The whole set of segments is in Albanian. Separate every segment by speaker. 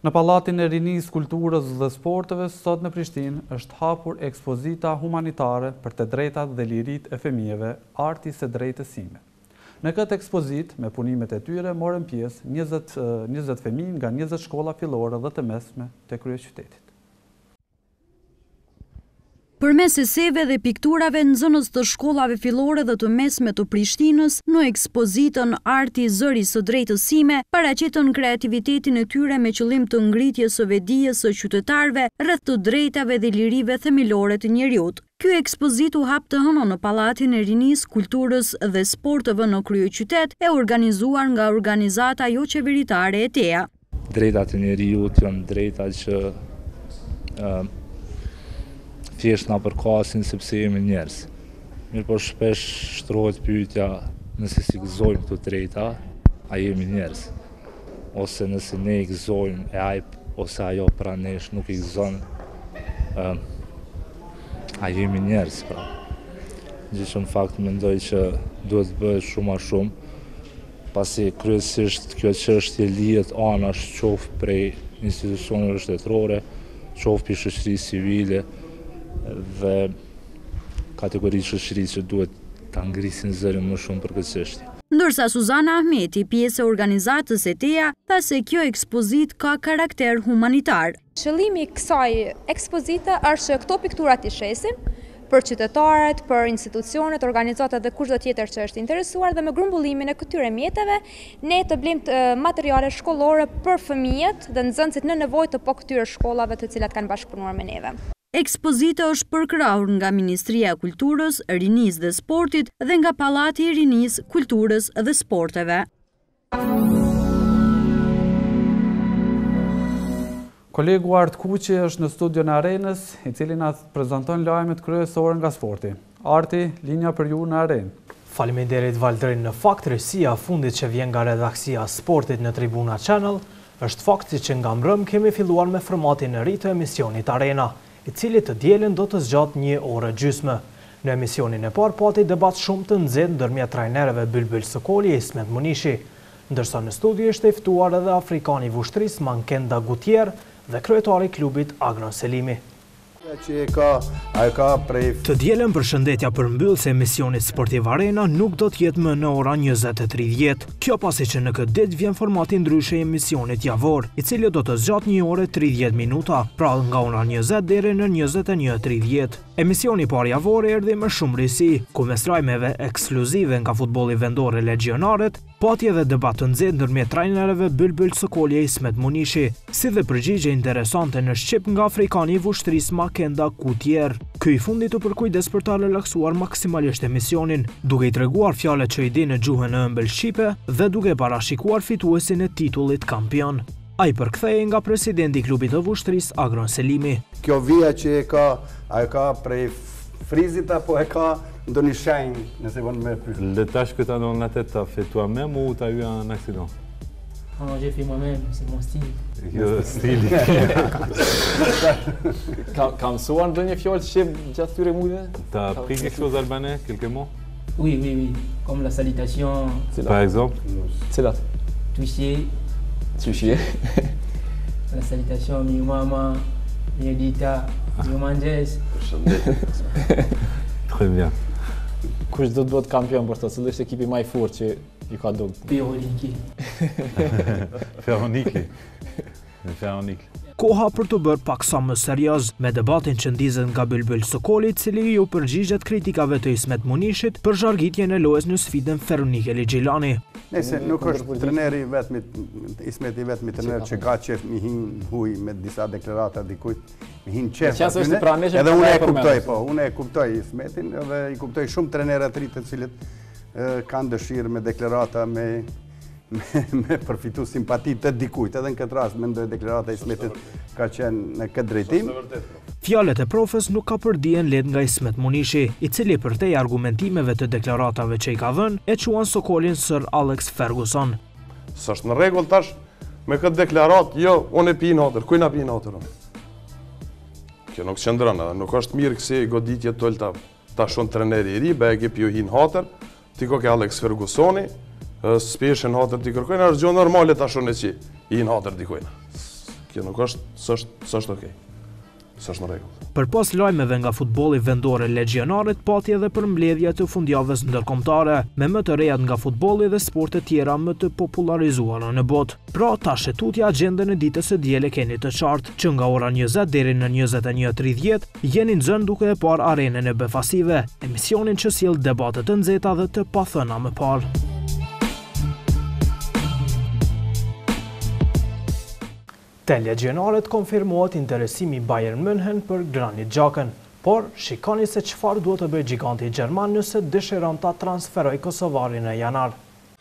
Speaker 1: Në Pallatin e Rinisë, Kulturës dhe Sporteve, sot në Prishtinë, është hapur ekspozita humanitare për të drejtat dhe liritë e fëmijëve, arti së drejtësime. Në këtë ekspozit, me punimet e tyre, morën pjesë 20 fëmijë nga 20 shkolla fillore dhe të mesme të kryeqytetit.
Speaker 2: Përmes eseve dhe pikturave në zonës të shkollave fillore dhe të mesme të Prishtinës, në ekspozitën Arti zëri së drejtësime, paraqitën kreativitetin e tyre me qëllim të ngritjes së vedijes së qytetarëve rreth të drejtave dhe lirive themelore të njerëzit. Ky ekspozit u hap të hënë në Pallatin e Rinisë, Kulturës dhe Sporteve në kryeqytet, e organizuar nga organizata jo qeveritare ETEA.
Speaker 3: Drejtat e njerëzit janë drejta që thjesht na përkasin sepse jemi njerëz. Mirë po shpesh shtrohet pyetja, nëse si gëzojmë këto drejta, a jemi njerëz? Ose nëse ne i gëzojmë e ai ose ajo pra nesh nuk i gëzon, a jemi njerëz pra. Gjë që në fakt mendoj që duhet të bëhet shumë a shumë, pasi kryesisht kjo çështje lihet anash qoftë prej institucioneve shtetërore, qoftë prej shoqërisë civile, dhe kategorisë shoqërisë që duhet ta ngrisin zërin më shumë për këtë çështje.
Speaker 2: Ndërsa Suzana Ahmeti, pjesë e organizatës ETEA, tha se kjo ekspozit ka karakter humanitar.
Speaker 4: Qëllimi i kësaj ekspozite është që këto piktura t'i shesim për qytetarët, për institucionet, organizatat dhe kushdo tjetër që është interesuar, dhe me grumbullimin e këtyre mjeteve ne të blejmë materiale shkollore për fëmijët dhe nxënësit në nevojë të këtyre shkollave të cilat kanë bashkëpunuar me neve.
Speaker 2: Ekspozita është përkrahur nga Ministria e Kulturës, Rinisë dhe Sportit dhe nga Pallati i Rinisë, Kulturës dhe Sporteve.
Speaker 1: Kolegu Art Kuqi është në studion e Arenës, i cili na prezanton lajmet kryesore nga sporti. Arti, linja për ju në Arenë.
Speaker 5: Faleminderit Valdrin. Në fakt, rësia fundit që vjen nga redaksia Sportit në Tribuna Channel është fakti që nga mbrëm kemi filluar me formatin e ri të emisionit Arena, i cili të dielën do të zgjat 1 orë gjysmë. Në emisionin e parë pati debat shumë të nxehtë ndërmjet trajnerëve Bylbyl Sokoli e Ismet Munishi, ndërsa në studio ishte i ftuar edhe afrikani i vushtrisë Mankenda Gutier dhe kryetari i klubit Agron Selimi. Të dielën përshëndetja përmbyllëse e emisionit Sportiv Arena nuk do t'jetë më në ora 20:30. Kjo pasi që në këtë ditë vjen formati ndryshe i emisionit javor, i cili do të zgjat 1 orë 30 minuta, pra nga ora 20 deri në 21:30. Emisioni parë javor erdhi me shumë risi, ku mes trajmeve ekskluzive nga futbolli vendor e legionarët, pati edhe debat të nxehtë ndërmjet trajnerëve Bylbyl Sokoli e Ismet Munishi, si dhe përgjigje interesante në shqip nga afrikani i vushtrisë Mankenda Gutier. Ky i fundit u përkujdes për ta relaksuar maksimalisht emisionin, duke i treguar fjalët që i di në gjuhën e ëmbël shqipe dhe duke parashikuar fituesin e titullit kampion. Ai përkthehej nga presidenti i klubit të vushtrisë Agron Selimi.
Speaker 6: Kjo vija që e ka prej frizit apo e ka ndonjë shenjë, nëse vonë me pyet.
Speaker 7: Le tâche que tu as dans la tête, t'as fait toi-même ou t'as eu un accident?
Speaker 8: Non, j'ai fait moi-même, c'est mon style.
Speaker 7: Stili.
Speaker 9: Ka mësuar ndonjë fjalë shqip gjatë këtyre muajve?
Speaker 7: T'as appris quelque chose albanais, quelques mots?
Speaker 8: Oui, comme la salutation.
Speaker 7: Par exemple?
Speaker 9: Cilat?
Speaker 8: Toucher. La salutation, mi mama, mi dita, mi manges.
Speaker 7: Très bien.
Speaker 9: Kush do të bëhet kampion për të, cili është ekipi më i fortë që ju ka dogë?
Speaker 7: Ferroniki.
Speaker 5: Koha për të bërë pak sa më serioz, me debatin që ndizet nga Bylbyl Sokoli, i cili ju përgjigjet kritikave të Ismet Munishit për zhargitjen e lojës në sfidën Ferronike Ligjilani.
Speaker 6: Nëse nuk është treneri vetmi, Ismeti vetmi trener që ka qef mi hin huj me disa deklarata dikujt, mi hin qef atyne, edhe unë e kuptoj Ismetin, edhe i kuptoj shumë trenerat rritë të cilët kanë dëshirë me deklarata, me përfitu simpati të dikujt, edhe në këtë rast mendoj deklarata Ismetit ka qenë në këtë drejtim.
Speaker 5: Fjalët e profes nuk ka përdijen lehtë nga Ismet Munishi, i cili përtej argumentimeve të deklaratave që i ka dhënë, e quan Sokolin Sir Alex Ferguson.
Speaker 10: S'është në rregull tash me këtë deklarat, jo, unë e pi natër, kuj na pi natër unë? Kjo nuk qëndron, nuk është mirë kësi goditje tolta tashon treneri i ri, be ekip ju hin hatër, ti ko ke Alex Fergusoni, s'peshen hatër ti kërkojnë, është gjo normale tashon e që i hin hatër dikojnë. Kjo nuk është okej. S'është në rregull.
Speaker 5: Përpas lajmeve nga futbolli vendor legionarit, pati edhe përmbledhja të fundjavës ndërkombëtare, me më të rejat nga futbolli dhe sporte tjera më të popularizuara në botë. Pra, tash e tutja agjendën e ditës së diel e keni të qartë, që nga ora 20 deri në 21:30 jeni nxënë duke e parë arenën e befasive, emisionin që sjell debate të nxehta dhe të pathëna më parë. Te legionaret konfirmohet interesimi Bayern München për Granit Xhakan, por shikoni se çfarë duhet të bëjë giganti gjerman nëse dëshiron ta transferojë kosovarin në janar.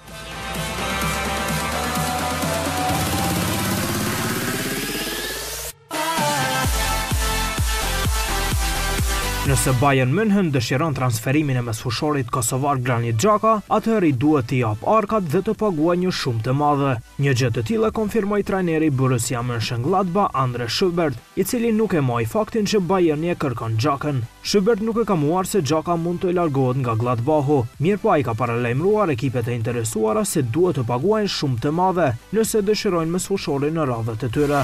Speaker 5: Nëse Bayern München dëshiron transferimin e mesfushorit kosovar Granit Xhaka, atëherë i duhet t'i jap arkat dhe të paguajë një shumë të madhe. Një gjë të tillë konfirmoi trajneri Borussia Mönchengladbach André Schubert, i cili nuk e moj faktin që Bayerni e kërkon Xhakan. Schubert nuk e ka mohuar se Xhaka mund të largohet nga Gladbachu, mirëpo ai ka paralajmëruar ekipet e interesuara se duhet të paguajnë shumë të madhe nëse dëshirojnë mesfushorin në radhët e tyre.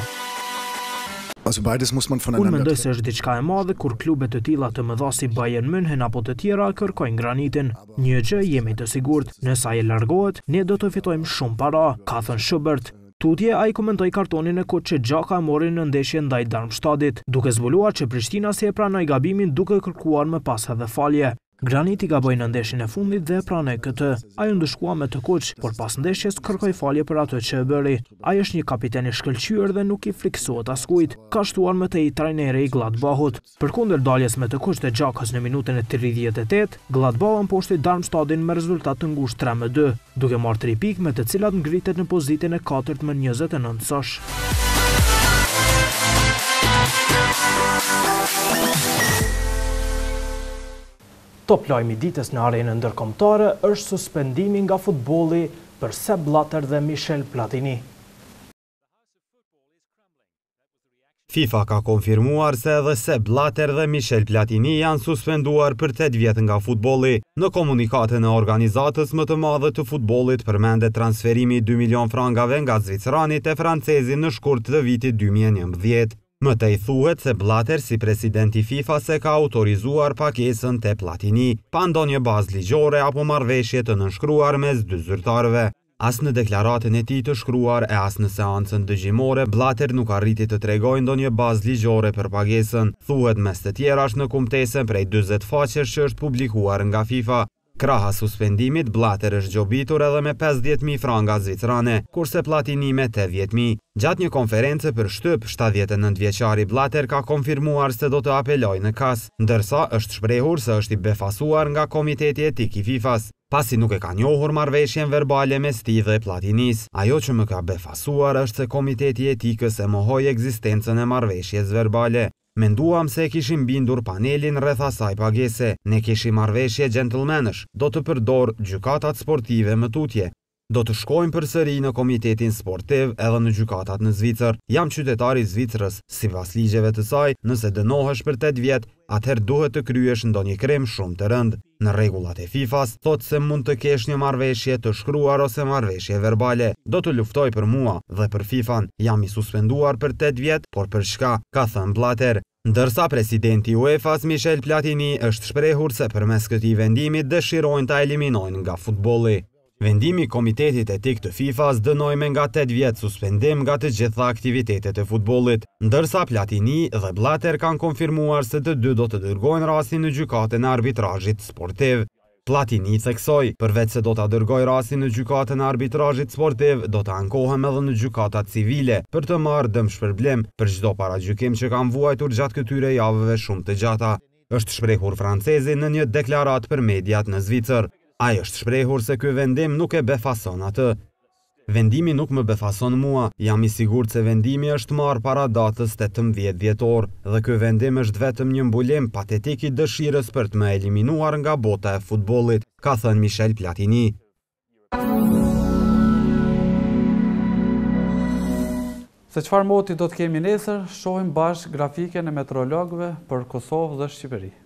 Speaker 5: Unë mendoj se është diçka e madhe kur klube të tilla të mëdha si Bayern München apo të tjera kërkojnë Granitin. Një gjë jemi të sigurt, nëse ai largohet, ne do të fitojmë shumë para, ka thënë Schubert. Tutje ai komentoi kartonin e koçit Xhaka mori në ndeshje ndaj Darmstadtit, duke zbuluar që Prishtina si e pranoi gabimin duke kërkuar më pas edhe falje. Graniti gaboi në ndeshjen e fundit dhe e pranoi këtë. Ai u ndëshkua me të kuq, por pas ndeshjes kërkoi falje për atë që e bëri. Ai është një kapiten i shkëlqyer dhe nuk i friksohet askujt, ka shtuar më tej trajneri i Gladbachut. Përkundër daljes me të kuq të Xhakës në minutën e 38, Gladbachu mposhti Darmstadtin me rezultat të ngushtë 3-2, duke marrë 3 pikë me të cilat ngritet në pozitën e 4 me 29 cosh. Top lajmi ditës në arenën ndërkombëtare është suspendimi nga futbolli për Sepp Blatter dhe Michel Platini.
Speaker 11: FIFA ka konfirmuar se edhe Sepp Blatter dhe Michel Platini janë suspenduar për 8 vjet nga futbolli. Në komunikatën e organizatës më të madhe të futbollit përmendet transferimi 2 milion frangave nga zviceranit e francezi në shkurt të vitit 2011. Më tej thuhet se Blatter si presidenti FIFA se ka autorizuar pakesën te Platini, pa ndonjë bazë ligjore apo marrëveshje të nënshkruar mes dy zyrtarëve. As në deklaratën e tij të shkruar e as në seancën dëgjimore, Blatter nuk arriti të tregojë ndonjë bazë ligjore për pagesën. Thuhet mes të tjerash në kumtesën prej 40 faqesh që është publikuar nga FIFA. Kraha suspendimit, Blatter është gjobitur edhe me 50.000 franga zvicerane, kurse Platini me 80.000. Gjatë një konference për shtyp, 79 vjeçari Blatter ka konfirmuar se do të apelojë në kas, ndërsa është shprehur se është i befasuar nga Komiteti Etik i FIFA-s, pasi nuk e ka njohur marrëveshjen verbale mes tij dhe Platinis. Ajo që më ka befasuar është se Komiteti i Etikës e mohoi ekzistencën e marrëveshjes verbale. Menduam se kishim bindur panelin rreth asaj pagese. Ne kishim marrëveshje gentlemanësh, do të përdor gjykatat sportive më tutje. Do të shkojmë përsëri në komitetin sportiv edhe në gjykatat në Zvicër. Jam qytetar i Zvicrës, sipas ligjeve të saj, nëse dënohesh për 8 vjet, atëherë duhet të kryesh ndonjë krim shumë të rënd. Në rregullat e FIFA-s thotë se mund të kesh një marrëveshje të shkruar ose marrëveshje verbale. Do të luftoj për mua dhe për FIFA-n. Jam i suspenduar për 8 vjet, por për çka? Ka thënë Blatter. Ndërsa presidenti UEFA-s Michel Platini është shprehur se përmes këtij vendimi dëshirojnë ta eliminojnë nga futbolli. Vendimi i Komitetit Etik të FIFA-s dënoi me nga 8 vjet suspendim nga të gjitha aktivitetet e futbollit, ndërsa Platini dhe Blatter kanë konfirmuar se të dy do të dërgojnë rastin në gjykatën e arbitrazhit sportiv. Platini theksoi, përveç se do ta dërgojë rastin në gjykatën e arbitrazhit sportiv, do të ankohem edhe në gjykata civile për të marrë dëmshpërblim për çdo paragjykim që kanë vuajtur gjatë këtyre javëve shumë të gjata. Është shprehur francezi në një deklaratë për mediat në Zvicër. Ai është shprehur se ky vendim nuk e befason atë. Vendimi nuk më befason mua, jam i sigurt se vendimi është marrë para datës 18 dhjetor dhe ky vendim është vetëm një mbulim patetik i dëshirës për të më eliminuar nga bota e futbollit, ka thënë Michel Platini.
Speaker 1: Se çfarë moti do të kemi nesër, shohim bashkë grafiken e meteorologëve për Kosovë dhe Shqipëri.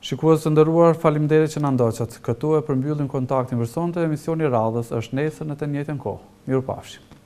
Speaker 1: Shikues të nderuar, faleminderit që na ndoqët. Këtu e përmbyllim kontaktin vërsonte, emisioni radhës është nesër në të njëjtën kohë. Mirupafshim.